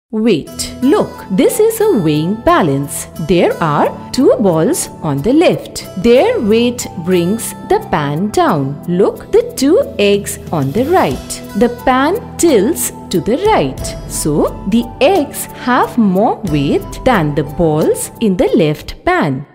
Weight. Look, this is a weighing balance. There are 2 balls on the left. Their weight brings the pan down. Look, the 2 eggs on the right. The pan tilts to the right. So, the eggs have more weight than the balls in the left pan.